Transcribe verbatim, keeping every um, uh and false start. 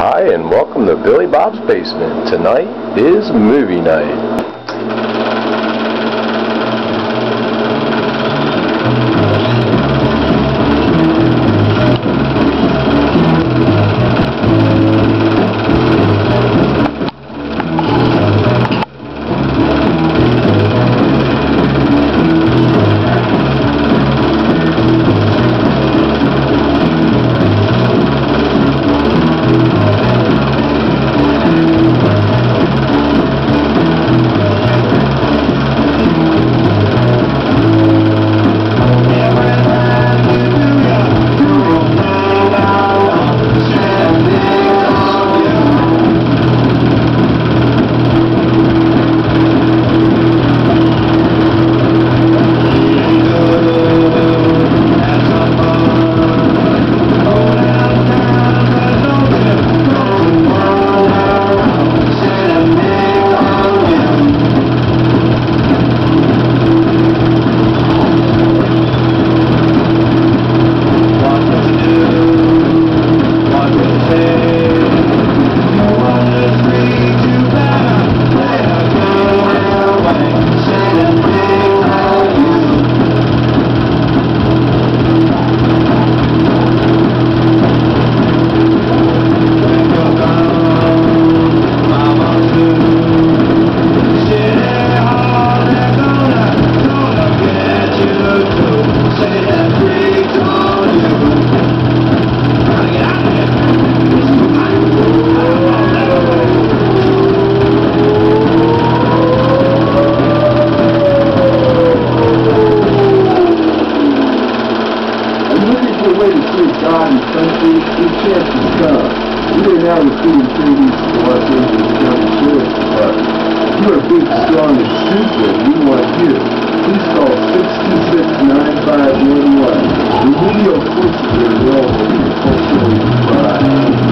Hi, and welcome to Billy Bob's Basement. Tonight is movie night. God and country, we can't become. We didn't have the food and treaties to Los Angeles County Sheriff's Department. You are big, strong, and stupid. We want you. Please call six two six, nine five one one. Remedial forces are available to culturally provide.